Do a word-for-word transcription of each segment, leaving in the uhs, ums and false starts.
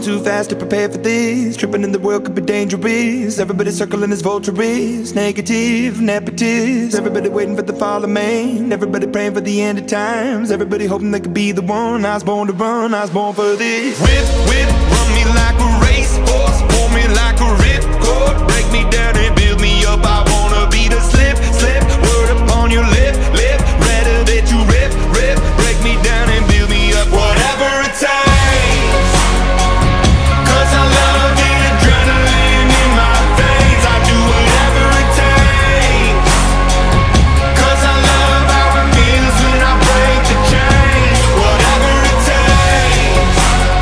too fast to prepare for this. Tripping in the world could be dangerous. Everybody circling as vultures, negative, nepotist. Everybody waiting for the fall of man. Everybody praying for the end of times. Everybody hoping they could be the one. I was born to run, I was born for this. Whip, whip, run me like a racehorse, pull me like a ripcord, break me down and build me up. I wanna be the slip, slip, word upon your lip, lip. Rather that you rip, rip, break me down and build me up. Whatever it takes, 'cause I love the adrenaline in my veins. I do whatever it takes, 'cause I love how it feels when I break the chains. Whatever it takes,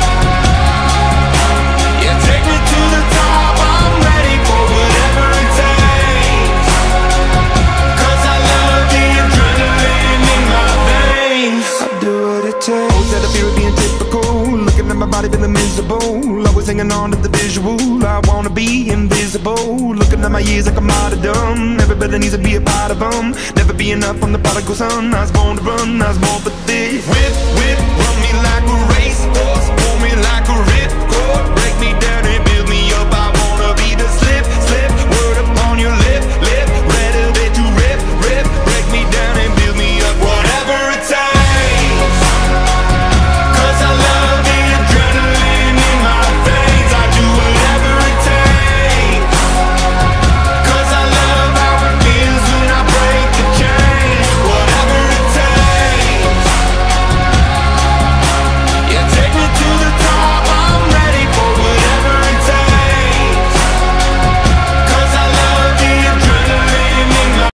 yeah, take me to the top. I'm ready for whatever it takes, 'cause I love the adrenaline in my veins. I do what it takes. Always had a fear of being typical, looking at my body feeling miserable. Always hanging on to the visual, I wanna be invisible. Looking at my years like a martyrdom. Everybody needs to be a part of them. Never be enough from the prodigal son. I was born to run, I was born for this. Whip, whip,